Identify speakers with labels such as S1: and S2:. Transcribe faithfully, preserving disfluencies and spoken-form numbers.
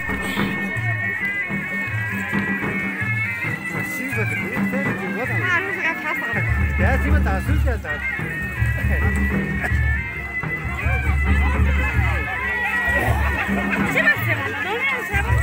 S1: 辛苦的，你这给我当。
S2: 那就是该看啥了？
S1: 但你们打手机打。
S2: 基本是那种人才吧。